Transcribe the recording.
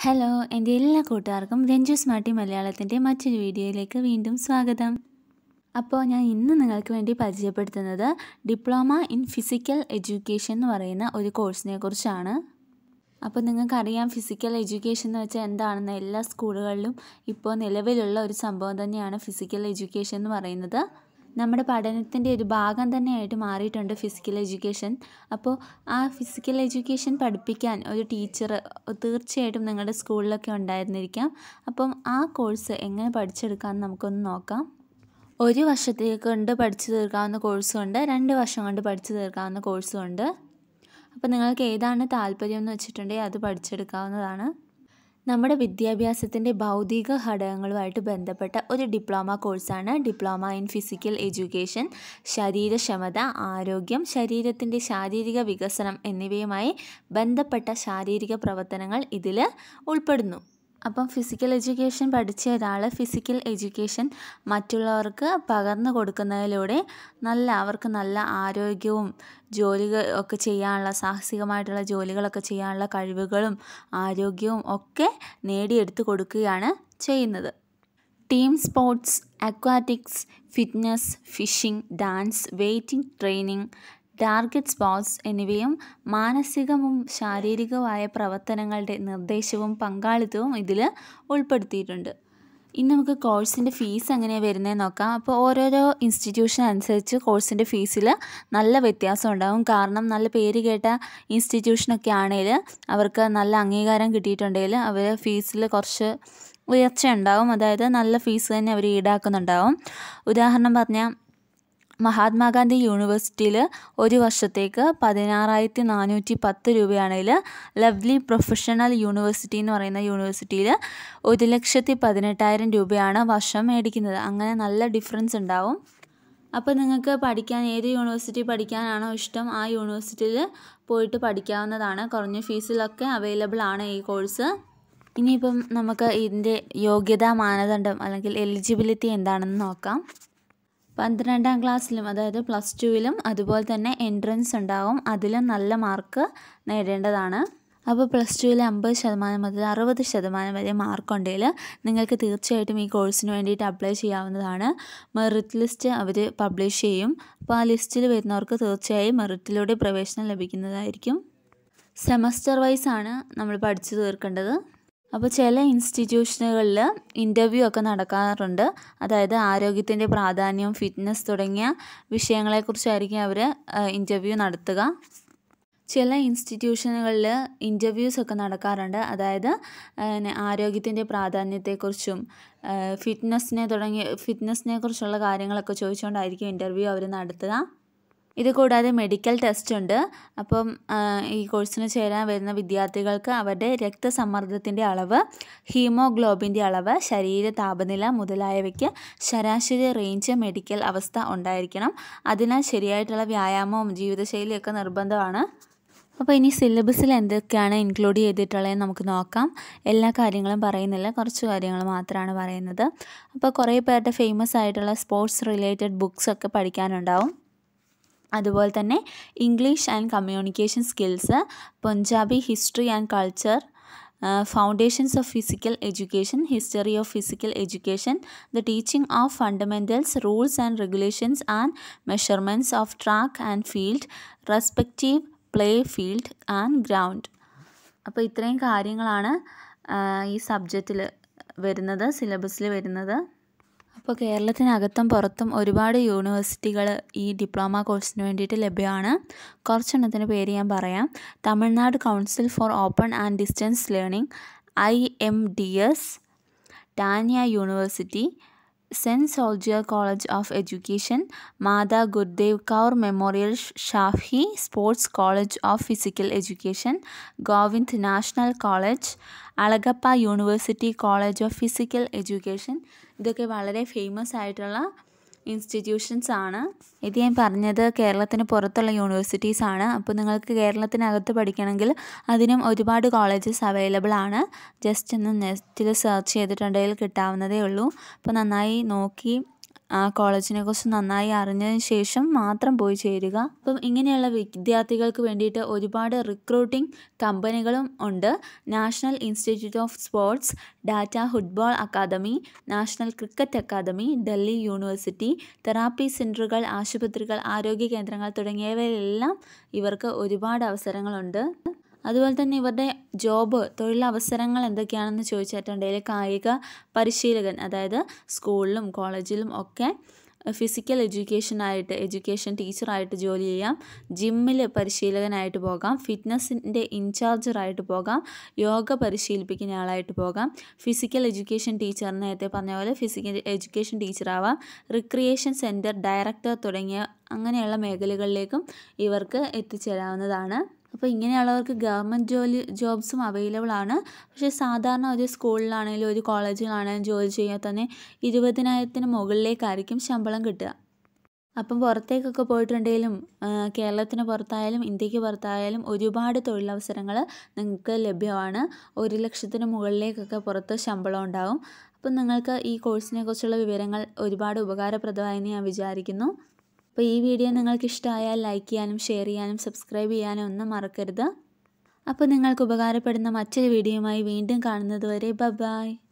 Hello, എൻ്റെ എല്ലാ കൂട്ടുകാർക്കും രഞ്ജുസ്മാർട്ടി മലയാളത്തിൻ്റെ മറ്റൊരു വീഡിയോയിലേക്ക് വീണ്ടും സ്വാഗതം. അപ്പോൾ ഞാൻ ഇന്ന് നിങ്ങൾക്ക് വേണ്ടി പരിചയപ്പെടുത്തുന്നത് ഡിപ്ലോമ ഇൻ ഫിസിക്കൽ എഡ്യൂക്കേഷൻ എന്ന് പറയുന്ന ഒരു കോഴ്സിനെ കുറിച്ചാണ്. അപ്പോൾ നിങ്ങൾക്കറിയാം, ഫിസിക്കൽ എഡ്യൂക്കേഷൻ എന്ന് വെച്ചാൽ എന്താണെന്ന്. എല്ലാ സ്കൂളുകളിലും ഇപ്പോൾ നിലവിലുള്ള ഒരു സംഭവം തന്നെയാണ് ഫിസിക്കൽ എഡ്യൂക്കേഷൻ എന്ന് പറയുന്നത്. നമ്മുടെ പഠനത്തിൻ്റെ ഒരു ഭാഗം തന്നെയായിട്ട് മാറിയിട്ടുണ്ട് ഫിസിക്കൽ എഡ്യൂക്കേഷൻ. അപ്പോൾ ആ ഫിസിക്കൽ എഡ്യൂക്കേഷൻ പഠിപ്പിക്കാൻ ഒരു ടീച്ചർ തീർച്ചയായിട്ടും നിങ്ങളുടെ സ്കൂളിലൊക്കെ ഉണ്ടായിരുന്നിരിക്കാം. അപ്പം ആ കോഴ്സ് എങ്ങനെ പഠിച്ചെടുക്കാമെന്ന് നമുക്കൊന്ന് നോക്കാം. ഒരു വർഷത്തെ കൊണ്ട് പഠിച്ചു തീർക്കാവുന്ന കോഴ്സുമുണ്ട്, 2 വർഷം കൊണ്ട് പഠിച്ചു തീർക്കാവുന്ന കോഴ്സുമുണ്ട്. അപ്പോൾ നിങ്ങൾക്ക് ഏതാണ് താല്പര്യം എന്ന് വെച്ചിട്ടുണ്ടെങ്കിൽ അത് പഠിച്ചെടുക്കാവുന്നതാണ്. നമ്മുടെ വിദ്യാഭ്യാസത്തിൻ്റെ ഭൗതിക ഘടകങ്ങളുമായിട്ട് ബന്ധപ്പെട്ട ഒരു ഡിപ്ലോമ കോഴ്സാണ് ഡിപ്ലോമ ഇൻ ഫിസിക്കൽ എഡ്യൂക്കേഷൻ. ശരീരക്ഷമത, ആരോഗ്യം, ശരീരത്തിൻ്റെ ശാരീരിക വികസനം എന്നിവയുമായി ബന്ധപ്പെട്ട ശാരീരിക പ്രവർത്തനങ്ങൾ ഇതിൽ ഉൾപ്പെടുന്നു. അപ്പം ഫിസിക്കൽ എഡ്യൂക്കേഷൻ പഠിച്ച ഒരാൾ ഫിസിക്കൽ എഡ്യൂക്കേഷൻ മറ്റുള്ളവർക്ക് പകർന്നു കൊടുക്കുന്നതിലൂടെ അവർക്ക് നല്ല ആരോഗ്യവും ജോലികൾ ഒക്കെ ചെയ്യാനുള്ള, സാഹസികമായിട്ടുള്ള ജോലികളൊക്കെ ചെയ്യാനുള്ള കഴിവുകളും ആരോഗ്യവും ഒക്കെ നേടിയെടുത്ത് കൊടുക്കുകയാണ് ചെയ്യുന്നത്. Team sports, aquatics, fitness, fishing, dance, weighting training, target sports എന്നിവയും മാനസികവും ശാരീരികവുമായ പ്രവർത്തനങ്ങളുടെ നിർദ്ദേശവും പങ്കാളിത്തവും ഇതിൽ ഉൾപ്പെടുത്തിയിട്ടുണ്ട്. ഇനി നമുക്ക് കോഴ്സിൻ്റെ ഫീസ് എങ്ങനെയാണ് വരുന്നതെന്ന് നോക്കാം. അപ്പോൾ ഓരോരോ ഇൻസ്റ്റിറ്റ്യൂഷൻ അനുസരിച്ച് കോഴ്സിൻ്റെ ഫീസിൽ നല്ല വ്യത്യാസം ഉണ്ടാകും. കാരണം നല്ല പേര് കേട്ട ഇൻസ്റ്റിറ്റ്യൂഷനൊക്കെ ആണെങ്കിൽ അവർക്ക് നല്ല അംഗീകാരം കിട്ടിയിട്ടുണ്ടെങ്കിൽ അവർ ഫീസിൽ കുറച്ച് ഉയർച്ച ഉണ്ടാവും. അതായത് നല്ല ഫീസ് തന്നെ അവർ ഈടാക്കുന്നുണ്ടാവും. ഉദാഹരണം പറഞ്ഞാൽ മഹാത്മാഗാന്ധി യൂണിവേഴ്സിറ്റിയിൽ ഒരു വർഷത്തേക്ക് 16,410 രൂപയാണെങ്കിൽ ലവ്ലി പ്രൊഫഷണൽ യൂണിവേഴ്സിറ്റി എന്ന് പറയുന്ന യൂണിവേഴ്സിറ്റിയിൽ 1,18,000 രൂപയാണ് വർഷം മേടിക്കുന്നത്. അങ്ങനെ നല്ല ഡിഫറൻസ് ഉണ്ടാവും. അപ്പോൾ നിങ്ങൾക്ക് പഠിക്കാൻ ഏത് യൂണിവേഴ്സിറ്റി പഠിക്കാനാണോ ഇഷ്ടം ആ യൂണിവേഴ്സിറ്റിയിൽ പോയിട്ട് പഠിക്കാവുന്നതാണ്. കുറഞ്ഞ ഫീസിലൊക്കെ അവൈലബിൾ ആണ് ഈ കോഴ്സ്. ഇനിയിപ്പം നമുക്ക് ഇതിൻ്റെ യോഗ്യതാ മാനദണ്ഡം അല്ലെങ്കിൽ എലിജിബിലിറ്റി എന്താണെന്ന് നോക്കാം. 12ാം ക്ലാസ്സിലും അതായത് +2-ലും അതുപോലെ തന്നെ എൻട്രൻസ് ഉണ്ടാവും. അതിലും നല്ല മാർക്ക് നേടേണ്ടതാണ്. അപ്പോൾ +2-ൽ 50% മുതൽ 60% വരെ മാർക്കുണ്ടെങ്കിൽ നിങ്ങൾക്ക് തീർച്ചയായിട്ടും ഈ കോഴ്സിന് വേണ്ടിയിട്ട് അപ്ലൈ ചെയ്യാവുന്നതാണ്. മെറിറ്റ് ലിസ്റ്റ് അവർ പബ്ലിഷ് ചെയ്യും. അപ്പോൾ ആ ലിസ്റ്റിൽ വരുന്നവർക്ക് തീർച്ചയായും മെറിറ്റിലൂടെ പ്രവേശനം ലഭിക്കുന്നതായിരിക്കും. സെമസ്റ്റർ വൈസാണ് നമ്മൾ പഠിച്ചു തീർക്കേണ്ടത്. അപ്പോൾ ചില ഇൻസ്റ്റിറ്റ്യൂഷനുകളിൽ ഇൻ്റർവ്യൂ ഒക്കെ നടക്കാറുണ്ട്. അതായത് ആരോഗ്യത്തിൻ്റെ പ്രാധാന്യം, ഫിറ്റ്നസ് തുടങ്ങിയ വിഷയങ്ങളെക്കുറിച്ചായിരിക്കും അവർ ഇൻ്റർവ്യൂ നടത്തുക. ചില ഇൻസ്റ്റിറ്റ്യൂഷനുകളിൽ ഇൻ്റർവ്യൂസ് ഒക്കെ നടക്കാറുണ്ട്. അതായത് ആരോഗ്യത്തിൻ്റെ പ്രാധാന്യത്തെക്കുറിച്ചും ഫിറ്റ്നസ്സിനെ കുറിച്ചുള്ള കാര്യങ്ങളൊക്കെ ചോദിച്ചുകൊണ്ടായിരിക്കും ഇൻ്റർവ്യൂ അവർ നടത്തുക. ഇത് കൂടാതെ മെഡിക്കൽ ടെസ്റ്റ് ഉണ്ട്. അപ്പം ഈ കോഴ്സിന് ചേരാൻ വരുന്ന വിദ്യാർത്ഥികൾക്ക് അവരുടെ രക്തസമ്മർദ്ദത്തിൻ്റെ അളവ്, ഹീമോഗ്ലോബിൻ്റെ അളവ്, ശരീര താപനില മുതലായവയ്ക്ക് ശരാശരി റേഞ്ച് മെഡിക്കൽ അവസ്ഥ ഉണ്ടായിരിക്കണം. അതിനാൽ ശരിയായിട്ടുള്ള വ്യായാമവും ജീവിതശൈലിയൊക്കെ നിർബന്ധമാണ്. അപ്പോൾ ഇനി സിലബസിൽ എന്തൊക്കെയാണ് ഇൻക്ലൂഡ് ചെയ്തിട്ടുള്ളതെന്ന് നമുക്ക് നോക്കാം. എല്ലാ കാര്യങ്ങളും പറയുന്നില്ല, കുറച്ച് കാര്യങ്ങൾ മാത്രമാണ് പറയുന്നത്. അപ്പോൾ കുറേ പേരുടെ ഫേമസ് ആയിട്ടുള്ള സ്പോർട്സ് റിലേറ്റഡ് ബുക്സ് ഒക്കെ പഠിക്കാനുണ്ടാവും. അതുപോലെ തന്നെ English and communication skills, Punjabi history and culture, foundations of physical education, history of physical education, the teaching of fundamentals, rules and regulations and measurements of track and field, respective play field and ground. അപ്പോൾ ഇത്രയും കാര്യങ്ങളാണ് ഈ സബ്ജക്റ്റിൽ വരുന്നത്, സിലബസിൽ വരുന്നത്. അപ്പോൾ കേരളത്തിനകത്തും പുറത്തും ഒരുപാട് യൂണിവേഴ്സിറ്റികൾ ഈ ഡിപ്ലോമ കോഴ്സിന് വേണ്ടിയിട്ട് ലഭ്യമാണ്. കുറച്ചെണ്ണത്തിൻ്റെ പേര് ഞാൻ പറയാം. Tamil Nadu council for open and distance learning, IMDS, Tania university, saint soldier college of education, Mata Gurudev Kaur memorial Shahi sports college of physical education, Govind national college, Alagappa university college of physical education. ഇതൊക്കെ വളരെ ഫേമസ് ആയിട്ടുള്ള ഇൻസ്റ്റിറ്റ്യൂഷൻസ് ആണ്. ഇത് ഞാൻ പറഞ്ഞത് കേരളത്തിന് പുറത്തുള്ള യൂണിവേഴ്സിറ്റീസ് ആണ്. അപ്പോൾ നിങ്ങൾക്ക് കേരളത്തിനകത്ത് പഠിക്കണമെങ്കിൽ അതിനും ഒരുപാട് കോളേജസ് അവൈലബിൾ ആണ്. ജസ്റ്റ് ഒന്ന് നെറ്റിൽ സെർച്ച് ചെയ്തിട്ടുണ്ടെങ്കിൽ കിട്ടാവുന്നതേ ഉള്ളൂ. അപ്പോൾ നന്നായി നോക്കി ആ കോളേജിനെക്കുറിച്ച് നന്നായി അറിഞ്ഞതിന് ശേഷം മാത്രം പോയി ചേരുക. അപ്പം ഇങ്ങനെയുള്ള വിദ്യാർത്ഥികൾക്ക് വേണ്ടിയിട്ട് ഒരുപാട് റിക്രൂട്ടിംഗ് കമ്പനികളും ഉണ്ട്. National institute of sports, Tata football academy, national cricket academy, Delhi university, therapy സെൻ്ററുകൾ, ആശുപത്രികൾ, ആരോഗ്യ കേന്ദ്രങ്ങൾ തുടങ്ങിയവയിലെല്ലാം ഇവർക്ക് ഒരുപാട് അവസരങ്ങളുണ്ട്. അതുപോലെ തന്നെ ഇവരുടെ തൊഴിലവസരങ്ങൾ എന്തൊക്കെയാണെന്ന് ചോദിച്ചിട്ടുണ്ടെങ്കിൽ കായിക പരിശീലകൻ, അതായത് സ്കൂളിലും കോളേജിലും ഒക്കെ ഫിസിക്കൽ എഡ്യൂക്കേഷൻ ടീച്ചറായിട്ട് ജോലി ചെയ്യാം, ജിമ്മിൽ പരിശീലകനായിട്ട് പോകാം, ഫിറ്റ്നസിൻ്റെ ഇൻചാർജറായിട്ട് പോകാം, യോഗ പരിശീലിപ്പിക്കുന്ന ആളായിട്ട് പോകാം, ഫിസിക്കൽ എഡ്യൂക്കേഷൻ ടീച്ചർ നേരത്തെ പറഞ്ഞ പോലെ ഫിസിക്കൽ എഡ്യൂക്കേഷൻ ടീച്ചറാവാം, റിക്രിയേഷൻ സെൻറ്റർ ഡയറക്ടർ തുടങ്ങിയ അങ്ങനെയുള്ള മേഖലകളിലേക്കും ഇവർക്ക് എത്തിച്ചേരാവുന്നതാണ്. അപ്പോൾ ഇങ്ങനെയുള്ളവർക്ക് ഗവൺമെൻറ് ജോബ്സും അവൈലബിൾ ആണ്. പക്ഷേ സാധാരണ ഒരു സ്കൂളിലാണെങ്കിലും ഒരു കോളേജിലാണെങ്കിലും ജോലി ചെയ്യാൻ തന്നെ 20,000-ന് മുകളിലേക്കായിരിക്കും ശമ്പളം കിട്ടുക. അപ്പം പുറത്തേക്കൊക്കെ പോയിട്ടുണ്ടെങ്കിലും കേരളത്തിന് പുറത്തായാലും ഇന്ത്യക്ക് പുറത്തായാലും ഒരുപാട് തൊഴിലവസരങ്ങൾ നിങ്ങൾക്ക് ലഭ്യമാണ്. 1,00,000-ന് മുകളിലേക്കൊക്കെ പുറത്ത് ശമ്പളം ഉണ്ടാകും. അപ്പം നിങ്ങൾക്ക് ഈ കോഴ്സിനെ കുറിച്ചുള്ള വിവരങ്ങൾ ഒരുപാട് ഉപകാരപ്രദമായെന്ന് ഞാൻ വിചാരിക്കുന്നു. അപ്പോൾ ഈ വീഡിയോ നിങ്ങൾക്ക് ഇഷ്ടമായാൽ ലൈക്ക് ചെയ്യാനും ഷെയർ ചെയ്യാനും സബ്സ്ക്രൈബ് ചെയ്യാനും ഒന്നും മറക്കരുത്. അപ്പോൾ നിങ്ങൾക്ക് ഉപകാരപ്പെടുന്ന മറ്റൊരു വീഡിയോയുമായി വീണ്ടും കാണുന്നത് വരെ ബൈ.